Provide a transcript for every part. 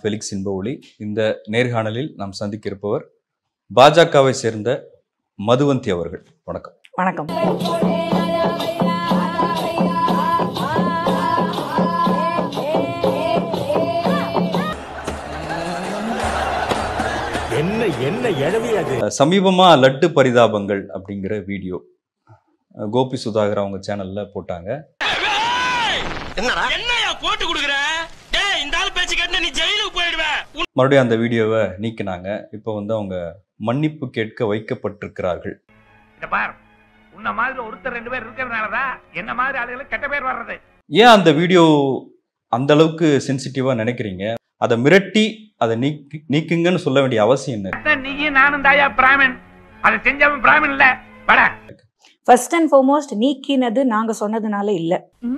Felix இன்பஒளி. இந்த நேர்காணலில் நாம் சந்திக்க இருப்பவர் பாஜகவை சேர்ந்த மதுவந்தி அவர்கள். வணக்கம். வணக்கம். சமீபமா லட்டு பரிதாபங்கள் அப்படிங்கிற வீடியோ கோபி சுதாகர் அவங்க சேனல்ல போட்டாங்க. மறுபடியும் அந்த வீடியோவை நீக்கினாங்க. இப்போ வந்து அவங்க மன்னிப்பு கேட்க வைக்கப்பட்டிருக்கிறார்கள். ஏன் அந்த வீடியோ அந்த அளவுக்கு சென்சிட்டிவா நினைக்கிறீங்க? அதை மிரட்டி அதை நீக்குங்கன்னு சொல்ல வேண்டிய அவசியம் என்ன? ஃபர்ஸ்ட் அண்ட் ஃபார்மோஸ்ட் நீக்கினது நாங்க சொன்னதுனால இல்ல.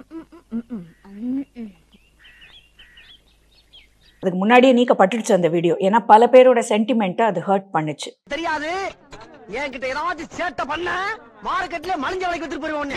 அதுக்கு முன்னாடியே நீக்கப்பட்டுச்சு அந்த வீடியோ. ஏன்னா பல பேரோட சென்டிமெண்ட்டை அது ஹர்ட் பண்ணுச்சு. தெரியாது என்கிட்ட ஏதாவது சேட்டை பண்ண மார்க்கெட்ல மலிஞ்ச வளைக்கு எடுத்துட்டு போயிருவோம்.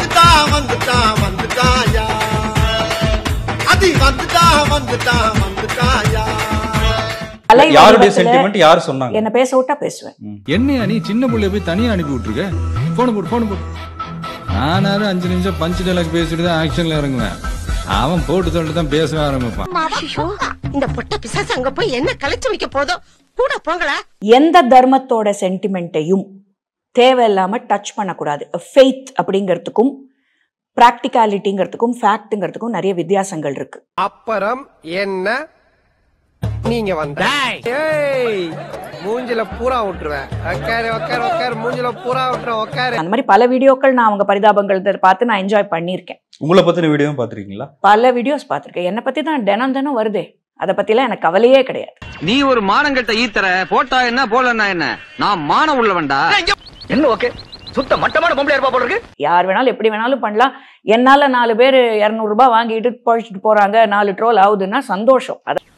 யாருடைய சென்டிமெண்ட் யார் சொன்னாங்க? என்ன பேச விட்டா பேசுவேன். என்னையா நீ சின்ன புள்ளைய போய் தனியா அனுப்பி விட்டுருக்க? போன் போடு. நானாலும் 5 நிமிஷம் பஞ்ச் டைலாக் பேசிட்டு தான் ஆக்ஷன்ல இறங்குவேன். அவன் போட்டு சொல்லிட்டு தான் பேச ஆரம்பிப்பான். இந்த பொட்ட பிசாசு அங்க போய் என்ன கலைச்சு வைக்க போதோ கூட போங்களா. எந்த தர்மத்தோட சென்டிமெண்ட்டையும் தேவையில்லாம டச் பண்ணக்கூடாது. ஃபெய்த் அப்படிங்கிறதுக்கும் பிராக்டிகாலிட்டிங்கிறதுக்கும் ஃபேக்ட்ங்கிறதுக்கும் நிறைய வித்தியாசங்கள் இருக்கு. அப்புறம் என்ன நீங்க வந்த மூஞ்சில பூரா விட்டுருவேன். மூஞ்சில பூரா விட்டுருவேன். அந்த மாதிரி பல வீடியோக்கள் நான் அவங்க பரிதாபங்கள் பார்த்து நான் என்ஜாய் பண்ணியிருக்கேன். உங்களை பத்தின வீடியோ பாத்திருக்கீங்களா? பல வீடியோஸ் பார்த்திருக்கேன். என்னை பத்தி தான் தினம் வருதே. அதை பத்திலாம் எனக்கு கவலையே கிடையாது. நீ ஒரு மானங்கட்ட ஈத்தர போட்டா என்ன போலன்னா என்ன? நான் மான உள்ளவன்டா. என்ன ஓகே சுத்த மட்டமான பொம்பளை இருப்பா போல இருக்கு. யார் வேணாலும் எப்படி வேணாலும் பண்ணலாம். என்னால 4 பேர் 200 ரூபாய் வாங்கிட்டு பழிச்சுட்டு போறாங்க, 4 ட்ரோல் ஆகுதுன்னா சந்தோஷம்.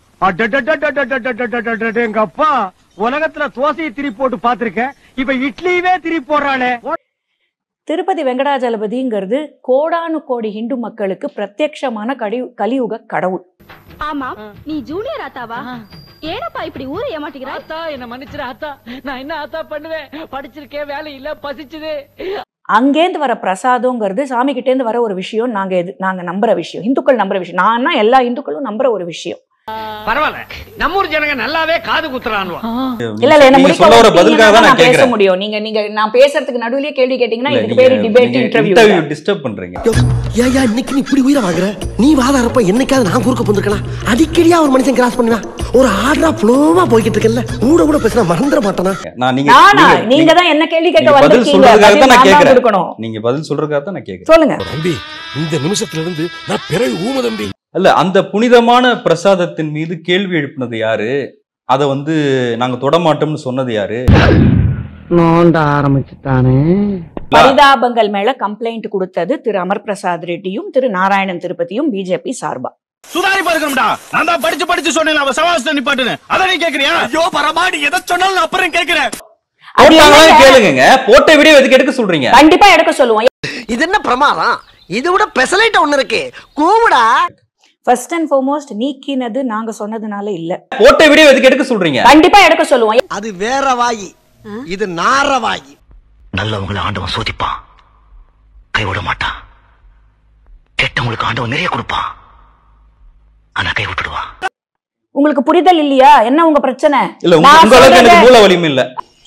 எங்க அப்பா உலகத்துல தோசையை திரி போட்டு பாத்திருக்கேன். இப்ப இட்லியவே திரி போடுறானே. திருப்பதி வெங்கடாஜலபதிங்கிறது கோடானு கோடி ஹிந்து மக்களுக்கு பிரத்யட்சமான கலியுக கடவுள். ஆமா, நீ ஜூனியர் ஆத்தாவா? ஏனப்பா இப்படி ஊரை ஏமாட்டிக்கிறா? ஆத்தா என்ன மன்னிச்சிரு ஆத்தா. நான் என்ன ஆத்தா பண்ணுவேன்? படிச்சிருக்கேன், வேலை இல்ல, பசிச்சுது. அங்கேந்து வர பிரசாதம்ங்கிறது சாமி கிட்டே இருந்து வர ஒரு விஷயம். நாங்க நம்புற விஷயம், இந்துக்கள் நம்புற விஷயம். நான் எல்லா இந்துக்களும் நம்புற ஒரு விஷயம். பரவாயில்ல, நம்ம ஊர் ஜனங்க நல்லாவே காது குத்துறானுவா. இல்ல என்ன முடிக்க பேச முடியும். நீங்க நான் பேசுறதுக்கு நடுவுலயே கேள்வி கேட்டீங்கன்னா இதுக்கு பேரு டிபேட் இன்டர்வியூ. டிஸ்டர்ப் பண்றீங்க. ஏயா இன்னைக்கு நீ இப்படி உயிரை வாங்குற? நீ வாதாரப்ப என்னைக்காவது நான் குறுக்க போந்திருக்கலாம். அடிக்கடியா ஒரு மனுஷன் கிராஸ் பண்ணுவேன். ஒரு ஆர்டரா ஃப்ளோவா போய்கிட்டு இருக்கல. கூட பேசினா மறந்துட மாட்டானா? நீங்க தான் என்ன கேள்வி கேட்க வந்திருக்கீங்க. நீங்க பதில் சொல்றதுக்காக தான் நான் கேக்குறேன். சொல்லுங்க தம்பி. இந்த நிமிஷத்துல இருந்து நான் பிறகு ஊம தம்பி. அல்ல, அந்த புனிதமான பிரசாதத்தின் மீது கேள்வி எழுப்பினது யாரு? அதை வந்து நாங்க தொடமாட்டோம்னு சொன்னது யாரு? நோண்ட ஆரம்பிச்சுட்டானே. பரிதாபங்கள் மேல கம்ப்ளைண்ட் கொடுத்தது திரு அமர் பிரசாத் ரெட்டியும் திரு நாராயணன் திருப்பதியும் பிஜேபி சார்பா. சுதாரிப்பா இருக்கணும்டா. நான் தான் படிச்சு சொன்னேன் அவ சவாஸ்ல நிப்பாட்டுன்னு. அத நீ கேக்குறியா? ஐயோ பரமாடி எதை சொன்னாலும் நான் அப்புறம் கேக்குறேன். கேளுங்க. போட்ட வீடியோ எதுக்கு எடுக்க சொல்றீங்க? கண்டிப்பா எடுக்க சொல்லுவோம். இது என்ன பிரமாதம்? இது விட பெசலைட் ஒண்ணு இருக்கு. கூவுடா. ஃபர்ஸ்ட் அண்ட் ஃபார்மோஸ்ட் நீக்கினது நாங்க சொன்னதுனால இல்ல. போட்ட வீடியோ எதுக்கு எடுக்க சொல்றீங்க? கண்டிப்பா எடுக்க சொல்லுவோம். அது வேற வாயி, இது நார வாயி. நல்லவங்களை ஆண்டவன் சோதிப்பான், கைவிட மாட்டான். கெட்டவங்களுக்கு ஆண்டவன் நிறைய கொடுப்பான், ஆனா கை விட்டுடுவான். உங்களுக்கு புரிதல் இல்லையா? என்ன உங்க பிரச்சனை? இல்ல உங்களுக்கு எனக்கு மூல வலிமை இல்ல.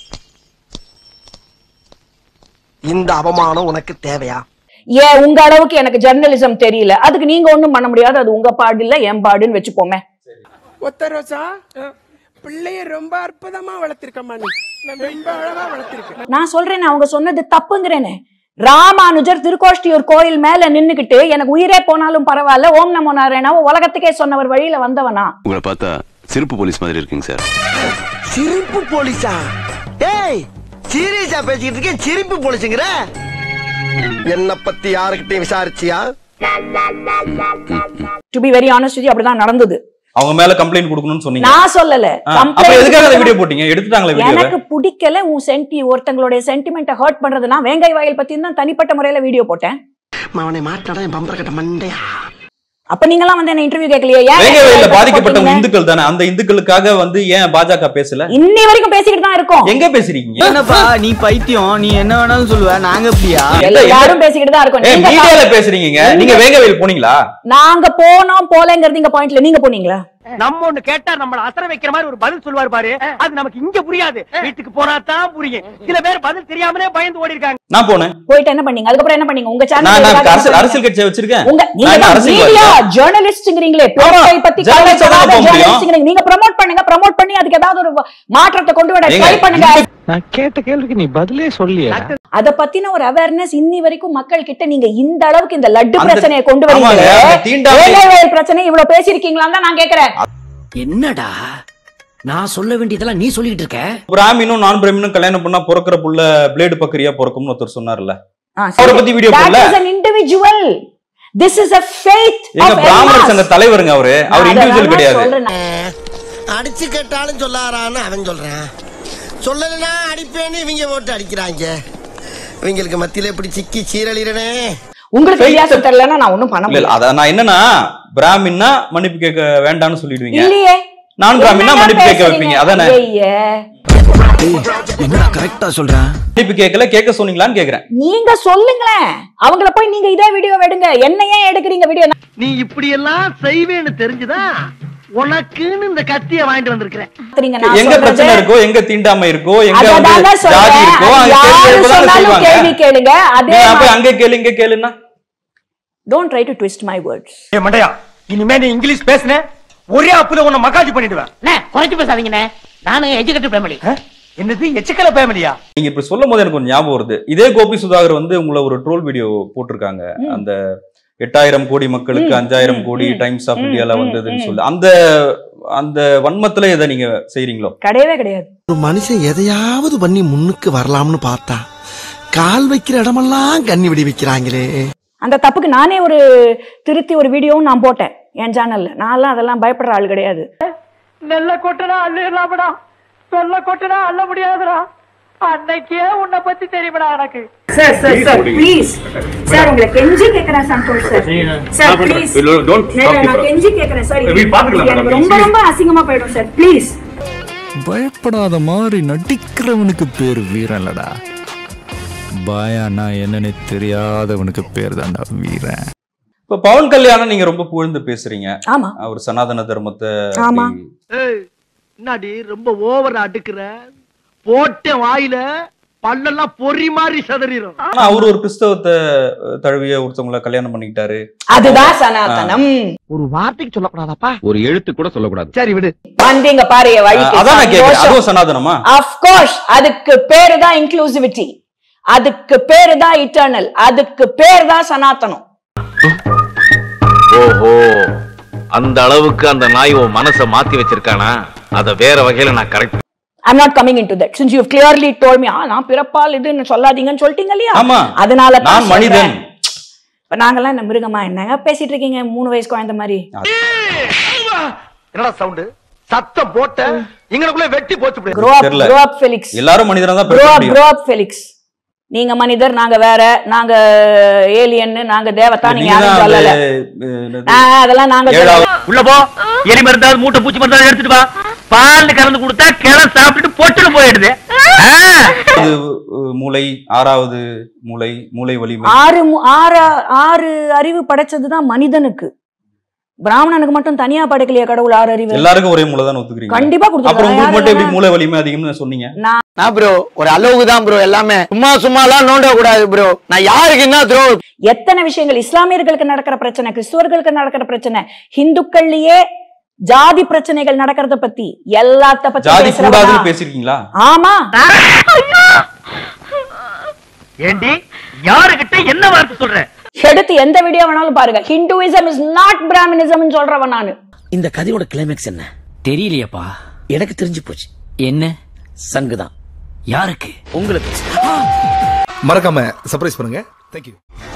இந்த அவமானம் உனக்கு தேவையா? ஏன் உங்க அளவுக்கு எனக்கு ஜெர்னலிசம் தெரியல. அதுக்கு நீங்க ஒண்ணும் பண்ண முடியாது. அது உங்க பாடு இல்ல, என் பாடுன்னு வச்சுப்போமே. ஒத்த ரோசா பிள்ளைய ரொம்ப அற்புதமா வளர்த்திருக்கமா. நீ ரொம்ப அழகா வளர்த்திருக்க. நான் சொல்றேன், அவங்க சொன்னது தப்புங்கிறேனே. ராமானுஜர் திருக்கோஷ்டியூர் கோயில் மேல நின்னுகிட்டு எனக்கு உயிரே போனாலும் பரவாயில்ல, ஓம் நமோ நாராயணாவோ உலகத்துக்கே சொன்னவர் வழியில வந்தவனா? உங்களை பார்த்தா சிரிப்பு போலீஸ் மாதிரி இருக்கீங்க சார். சிரிப்பு போலீஸா? டேய் சீரியஸா பேசிக்கிட்டு இருக்கேன். சிரிப்பு போலீஸுங்கிற? என்ன பத்தி யாருக்கிட்டையும் விசாரிச்சியா? To be very honest with you, அப்படிதான் நடந்தது. அவங்க மேல கம்ப்ளைன்ட் கொடுக்கணும்னு சொன்னீங்க. நான் சொல்லல. அப்ப எதுக்காக அந்த வீடியோ போட்டீங்க? எடுத்துட்டாங்களா வீடியோ? எனக்கு பிடிக்கல. ஒருத்தங்களுடைய சென்டிமெண்ட்டை ஹர்ட் பண்றதுனா வேங்காய் வாயில் பத்தி தான் தனிப்பட்ட முறையில வீடியோ போட்டேன். அவனை மாட்டாடா என் பம்பர கட்ட மண்டையா. அப்ப நீங்க எல்லாம் வந்து என்ன இன்டர்வியூ கேட்கலையே? வேங்கவேல்ல பாதிக்கப்பட்டவங்க இந்துக்கள் தானே, அந்த இந்துக்களுக்காக வந்து ஏன் பாஜக பேசல? இன்னி வரைக்கும் பேசிக்கிட்டு தான் இருக்கோம். எங்க பேசுறீங்க? என்னப்பா நீ பைத்தியம், நீ என்ன வேணாலும் சொல்லுவ, நாங்க எப்படியா? எல்லாரும் பேசிக்கிட்டு தான் இருக்கோம். மீடியால பேசுறீங்க. நீங்க வேங்கவேல் போனீங்களா? நாங்க போனோம் போலங்கிறது இங்க பாயிண்ட்ல. நீங்க போனீங்களா? நம்ம ஒண்ணு கேட்டா நம்மள அசர வைக்கிற மாதிரி ஒரு பதில் சொல்வார் பாரு, அது நமக்கு இங்க புரியாது, வீட்டுக்கு போனா தான் புரியும். சில பேர் பதில் தெரியாமலே பயந்து ஓடி இருக்காங்க. நான் போனேன். போயிட்டு என்ன பண்ணீங்க? அதுக்கப்புறம் என்ன பண்ணீங்க? உங்க சேனல் அரசியல் கட்சி வச்சிருக்கேன். நீங்க மீடியா ஜர்னலிஸ்ட்ங்கறீங்களே, பொலிட்டிக்கல் பத்தி ஜர்னலிஸ்ட்ங்கறீங்க. நீங்க ப்ரோமோட் பண்ணுங்க, ப்ரோமோட் பண்ணி அதுக்கு ஏதாவது ஒரு மாற்றத்தை கொண்டு வர ட்ரை பண்ணுங்க. நான் கேட்ட கேள்விக்கு நீ பதிலே சொல்லியே. அத பத்தின ஒரு அவேர்னஸ் இன்னி வரைக்கும் மக்கள் கிட்ட நீங்க இந்த அளவுக்கு இந்த லட்டு பிரச்சனையை கொண்டு வரீங்களே, வேங்கவேல் பிரச்சனை இவ்வளவு பேசிருக்கீங்களான்னு தான் நான் கேக்குறேன். என்னடா நான் சொல்ல வேண்டியதெல்லாம் நீ சொல்லிட்டு இருக்க? பிராமினும் நான் பிராமினும் கல்யாணம் பண்ணா பிறக்கிற புள்ள பிளேடு பக்கரியா பிறக்கும்னு ஒருத்தர் சொன்னார்ல, அவரை பத்தி வீடியோ போடல. That is an individual. This is a faith of a பிராமணர் சங்க தலைவருங்க அவரு. அவர் இண்டிவிஜுவல் கிடையாது. அடிச்சு கேட்டாலும் சொல்லாரான்னு அவன் சொல்றான், சொல்லலனா அடிப்பேன்னு இவங்க போட்டு அடிக்கிறாங்க. இவங்களுக்கு மத்தியில எப்படி சிக்கி சீரழிறனே. உங்களுக்கு வித்தியாசம் தெரியலன்னா நான் ஒண்ணும் பண்ண முடியல. அத நான் என்னன்னா பிராமின்னா மன்னிப்பு கேட்க வேண்டாம்னு சொல்லிடுவீங்க. இல்லையே, நான் பிராமின்னா மன்னிப்பு கேட்க வைப்பீங்க. அதானே? என்னடா கரெக்ட்டா சொல்றேன்? மன்னிப்பு கேட்கல, கேட்க சொன்னீங்களான்னு கேக்குறேன். நீங்க சொல்லுங்களேன். அவங்கள போய் நீங்க இதே வீடியோ எடுங்க. என்ன ஏன் எடுக்கிறீங்க வீடியோ? நீ இப்படி எல்லாம் செய்வேன்னு தெரிஞ்சுதா உனக்குன்னு இந்த கத்திய வாங்கிட்டு வந்திருக்கிறேன். எங்க பிரச்சனை இருக்கோ, எங்க தீண்டாமை இருக்கோ, எங்க ஜாதி இருக்கோ, அங்க கேள்வி கேளுங்க. அதே அப்ப அங்க கேளு இங்க கேளுன்னா don't try to twist my words. ஏ மண்டையா, இனிமே நீ இங்கிலீஷ் பேசுன ஒரே அப்புல உன்னை மகாஜி பண்ணிடுவேன். குறைச்சு பேசாதீங்கண்ணே, நானும் எஜுகேட்டட் ஃபேமிலி. என்னது எச்சக்கல ஃபேமிலியா? நீங்க இப்ப சொல்லும் போது எனக்கு ஒரு ஞாபகம் வருது. இதே கோபி சுதாகர் வந்து உங்களை ஒரு ட்ரோல் வீடியோ போட்டிருக்காங்க. அந்த 8000 கோடி மக்களுக்கு 5000 கோடி டைம்ஸ் ஆஃப் இந்தியால வந்ததுன்னு சொல்லி அந்த வன்மத்துல எதை நீங்க செய்றீங்களோ? கிடையவே கிடையாது. ஒரு மனுஷன் எதையாவது பண்ணி முன்னுக்கு வரலாம்னு பார்த்தா கால் வைக்கிற இடமெல்லாம் கண்ணி விடி வைக்கிறாங்களே. அந்த தப்புக்கு நானே ஒரு திருத்தி ஒரு வீடியோவும் நான் போட்டேன் என் சேனல்ல. நான்லாம் அதெல்லாம் பயப்படுற ஆள் கிடையாது. நெல்ல கொட்டனா அள்ளிடலாம்டா, சொல்ல கொட்டனா அள்ள முடியாதுடா. அன்னைக்கே உன்னை பத்தி தெரியுமாடா எனக்கு. Sir sir sir please sir, உங்களை கெஞ்சி கேக்குறேன் சந்தோஷ் சார். சார் ப்ளீஸ் நான் கெஞ்சி கேக்குறேன் சார். எனக்கு ரொம்ப ரொம்ப அசிங்கமா போயிடும் சார், ப்ளீஸ். பயப்படாத மாதிரி நடிக்கிறவனுக்கு பேர் வீரன் இல்லடா, பயனா என்னன்னு தெரியாதவனுக்கு பேர் தான்டா வீரன். இப்ப பவன் கல்யாணம் நீங்க ரொம்ப புகழ்ந்து பேசுறீங்க. ஆமா, அவர் சனாதன தர்மத்தை. ஆமா, என்னடி ரொம்ப ஓவரா அடுக்குற, போட்ட வாயில பல்லெல்லாம் பொறி மாதிரி சதறிரும். ஆனா அவர் ஒரு கிறிஸ்தவத்தை தழுவிய ஒருத்தவங்களை கல்யாணம் பண்ணிக்கிட்டாரு. அதுதான் சனாதனம். ஒரு வார்த்தைக்கு சொல்லக்கூடாதாப்பா, ஒரு எழுத்து கூட சொல்லக்கூடாது. சரி விடு. வந்தீங்க பாருங்க வழிக்கு. அதான் நான் கேக்குறேன், அதுவும் சனாதனமா? of course. அதுக்கு பேரு தான் இன்க்ளூசிவிட்டி, அதுக்கு பேரு தான் இட்டர்னல், அதுக்கு பேரு தான் சனாதனம். ஓஹோ, அந்த அளவுக்கு அந்த நாய் உன் மனசை மாத்தி வச்சிருக்கானா? அத வேற வகையில நான் correct. I'm not coming into that since you've clearly told me நான் பிறப்பால் இதுன்னு சொல்லாதீங்கன்னு சொல்லிட்டீங்க இல்லையா? அதனால நான் மனிதன். இப்ப நாங்கெல்லாம் என்ன மிருகமா? என்னங்க பேசிட்டு இருக்கீங்க 3 வயசு குழந்தை மாதிரி? என்னடா சவுண்ட் சத்தம் போட்ட எங்களுக்குள்ள வெட்டி போச்சு. grow up Felix. எல்லாரும் மனிதனா தான் பேச முடியும். grow up Felix. நீங்க மனிதர், நாங்க வேற, நாங்க ஏலியன், நாங்க தேவதா, நீங்க யாரும் சொல்லல. அதெல்லாம் நாங்க உள்ள போ, எலி மருந்தாவது மூட்டை பூச்சி மருந்தாவது எடுத்துட்டு வா, பால் கலந்து கொடுத்தா கிளை சாப்பிட்டுட்டு பொட்டுல போயிடுது. மூளை, 6வது மூளை, மூளை வலிமை. 6 அறிவு படைச்சதுதான் மனிதனுக்கு. பிராமணனுக்கு மட்டும் தனியா படைக்கலையா கடவுள் 6 அறிவு? எல்லாருக்கும் ஒரே மூளை தான் ஒத்துக்கிறீங்க? கண்டிப்பா கொடுத்துருக்காங்க. அப்புறம் உங்களுக்கு மட்டும் எப்படி மூளை வலிமை அதிகம்னு சொன்னீங்க? நான் ப்ரோ ஒரு அளவுக்கு தான் ப்ரோ, எல்லாமே சும்மாலாம் நோண்ட கூடாது ப்ரோ. நான் யாருக்கு என்ன ப்ரோ? எத்தனை விஷயங்கள் இஸ்லாமியர்களுக்கு நடக்கிற பிரச்சனை, கிறிஸ்துவர்களுக்கு நடக்கிற பிரச்சனை, இந்துக்கள்லயே ஜாதி பிரச்சனைகள் நடக்கிறத பத்தி எல்லாத்த பத்தி ஜாதி கூடாதுன்னு பேசிருக்கீங்களா? ஆமா. ஏண்டி யாருகிட்ட என்ன வார்த்தை சொல்ற? எடுத்து எந்த வீடியோ வேணாலும் பாருங்க. ஹிந்துயிசம் இஸ் நாட் பிராமணிசம் சொல்றவன் நானு. இந்த கதையோட கிளைமேக்ஸ் என்ன தெரியலையப்பா. எனக்கு தெரிஞ்சு போச்சு. என்ன? சங்குதான். யாருக்கு? உங்களுக்கு. மறக்காம சர்ப்ரைஸ் பண்ணுங்க. Thank you.